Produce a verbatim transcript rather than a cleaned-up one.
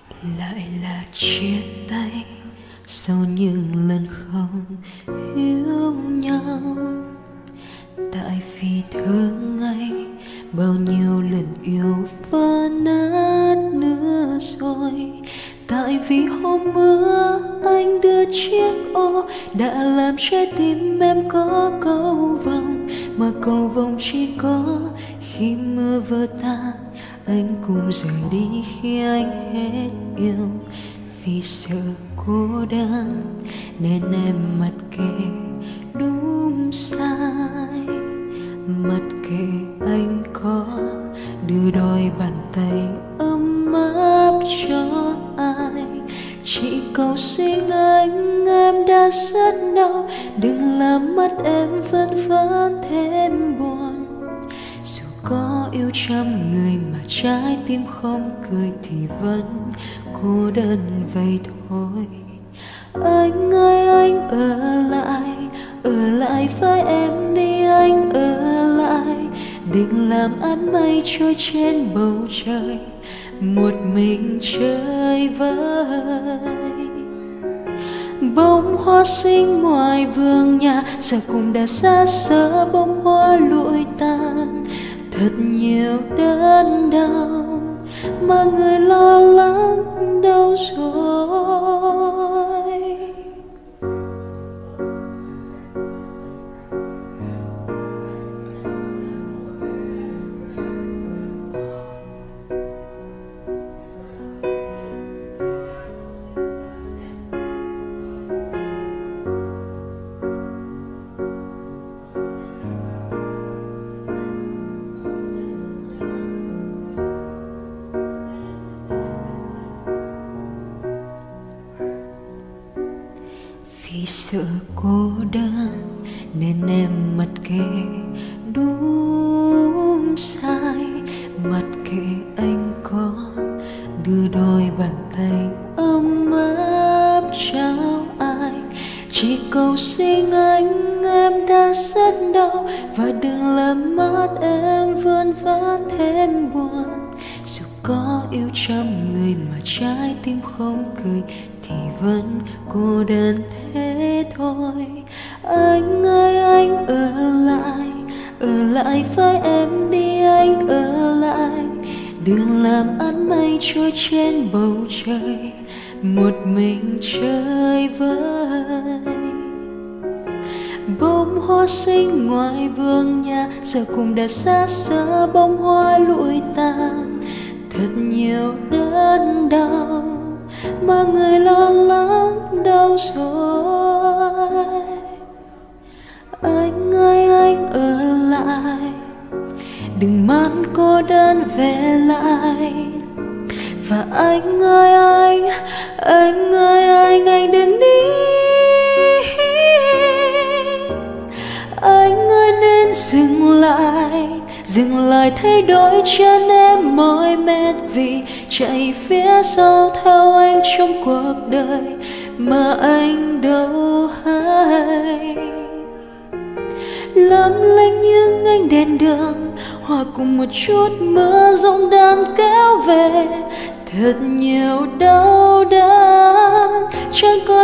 lại là chia tay sau những lần không hiểu nhau. Tại vì thương anh bao nhiêu lần yêu vỡ nát nữa rồi. Tại vì hôm mưa anh đưa chiếc ô đã làm trái tim em có cầu vồng, mà cầu vồng chỉ có khi mưa vỡ tan anh cũng rời đi khi anh hết yêu. Vì sợ cô đơn nên em mặc kệ đúng sai, mặc kệ anh có đưa đôi bàn tay ấm áp cho ai. Chỉ cầu xin anh, em đã rất đau, đừng làm mắt em vẫn vẫn thêm buồn. Dù có yêu trăm người mà trái tim không cười thì vẫn cô đơn vậy thôi. Anh ơi anh ở lại, ở lại với em đi anh ở lại. Đừng làm áng mây trôi trên bầu trời, một mình chơi vơi. Bông hoa xinh ngoài vườn nhà giờ cũng đã xa xơ, bông hoa lụi tàn. Thật nhiều đớn đau mà người lo lắng đâu rồi. Vì sợ cô đơn nên em mặc kệ đúng sai, mặc kệ anh có đưa đôi bàn tay ấm áp trao ai. Chỉ cầu xin anh, em đã rất đau, và đừng làm mắt em vươn ván thêm buồn. Dù có yêu trăm người mà trái tim không cười thì vẫn cô đơn thế thôi. Anh ơi anh ở lại, ở lại với em đi anh ở lại. Đừng làm áng mây trôi trên bầu trời, một mình chơi vơi. Bông hoa xinh ngoài vườn nhà giờ cũng đã xa xơ, bông hoa lụi tàn. Thật nhiều đớn đau mà người lo lắng đâu rồi. Anh ơi anh ở lại, đừng mang cô đơn về lại. Và anh ơi anh, anh ơi anh, anh đừng đi. Anh ơi nên dừng lại, dừng lại thay đổi chân em mỏi mệt. Vì chạy phía sau theo anh trong cuộc đời mà anh đâu hay. Lắm lanh nhưng anh đèn đường, hòa cùng một chút mưa rông đang kéo về. Thật nhiều đau đớn chẳng có